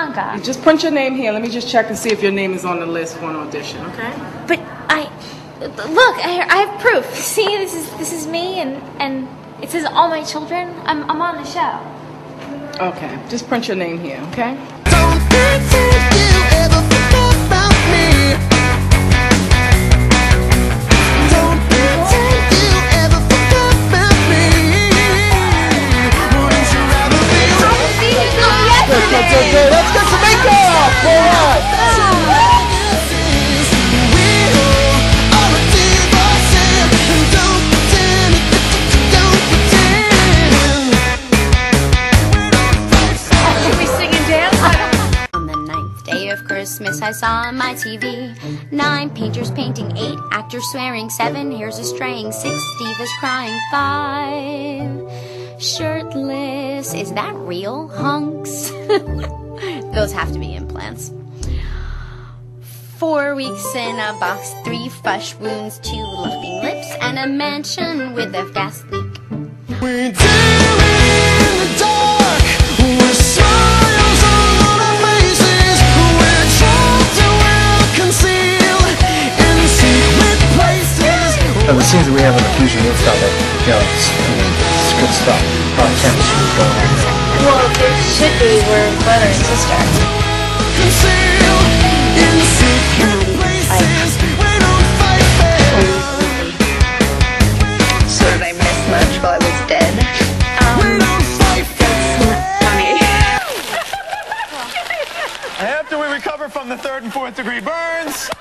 Bianca. You just print your name here. Let me just check and see if your name is on the list for an audition, okay? But look, I have proof. See, this is me, and it says all my children. I'm on the show. Okay, just print your name here, okay? Don't think you ever forget about me. Don't pretend you ever forget about me. Wouldn't you rather be Yesterday. Let's get some makeup! All right! Christmas I saw on my TV 9 painters painting, 8 actors swearing, 7 hares a straying, 6 divas crying, 5 shirtless. Is that real? Hunks? Those have to be implants. 4 weeks in a box, 3 fresh wounds, 2 laughing lips, and a mansion with a gas leak. We dim in the dark, with smiles on our faces. We're trapped and we'll conceal in secret places. The scenes that we have in the fusion rooftop, it's good stuff. A lot of chemistry going on there. Well, it should be. We're brother and sister. Conceal in secret places. We don't fight fair. So did I miss much while I was dead? We don't fight fair. Funny. After we recover from the 3rd and 4th degree burns,